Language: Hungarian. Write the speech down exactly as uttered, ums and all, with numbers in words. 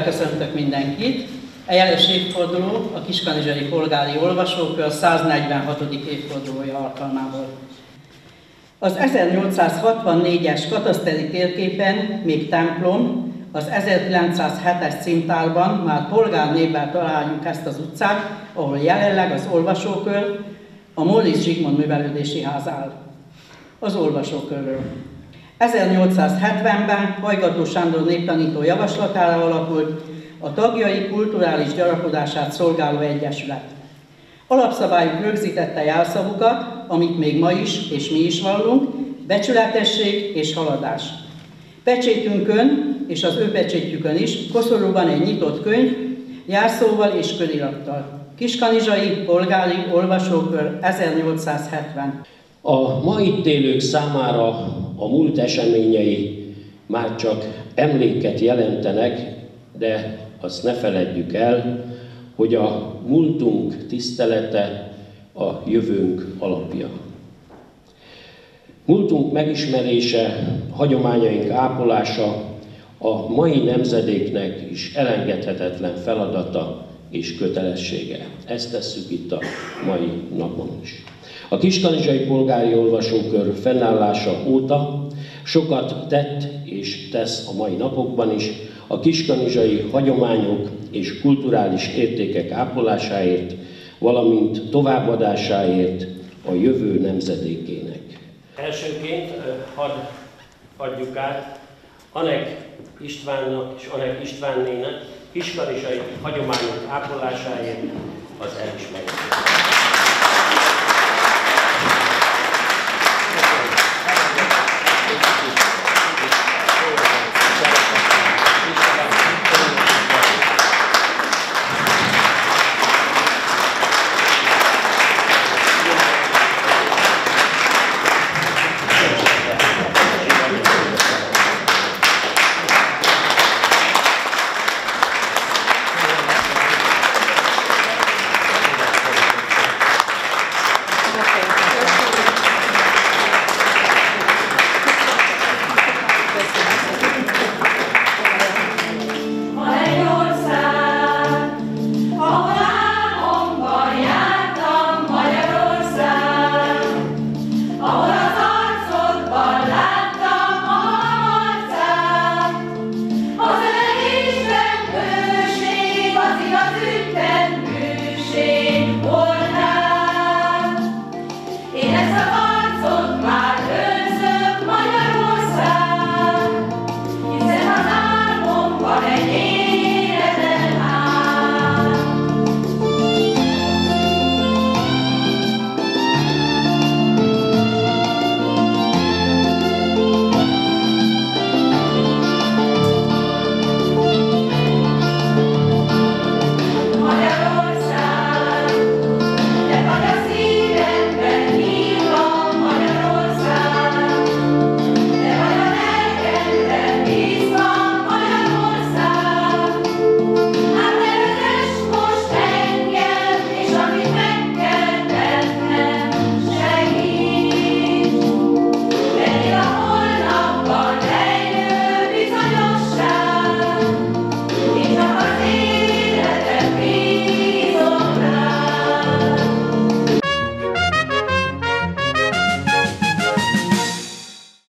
köszöntök mindenkit! A jeles évforduló a Kiskanizsai Polgári Olvasókör száznegyvenhatodik évfordulója alkalmából. Az ezernyolcszázhatvannégyes kataszteri térképen még templom, az ezerkilencszázhetes címtárban már polgárnévvel találjuk ezt az utcát, ahol jelenleg az olvasókör, a Móricz Zsigmond Művelődési Ház áll. Az olvasókörről. ezernyolcszázhetvenben Hajgató Sándor néptanító javaslatára alakult a tagjai kulturális gyarapodását szolgáló egyesület. Alapszabályuk rögzítette jelszavukat, amit még ma is és mi is vallunk, becsületesség és haladás. Pecsétünkön és az ő pecsétjükön is koszorúban egy nyitott könyv, jelszóval és körirattal. Kiskanizsai Polgári Olvasókör ezernyolcszázhetven. A ma itt élők számára a múlt eseményei már csak emléket jelentenek, de azt ne feledjük el, hogy a múltunk tisztelete a jövőnk alapja. Múltunk megismerése, hagyományaink ápolása a mai nemzedéknek is elengedhetetlen feladata és kötelessége. Ezt tesszük itt a mai napon is. A Kiskanizsai Polgári Olvasókör fennállása óta sokat tett és tesz a mai napokban is a kiskanizsai hagyományok és kulturális értékek ápolásáért, valamint továbbadásáért a jövő nemzedékének. Elsőként hadd adjuk át Anek Istvánnak és Anek Istvánnének kiskanizsai hagyományok ápolásáért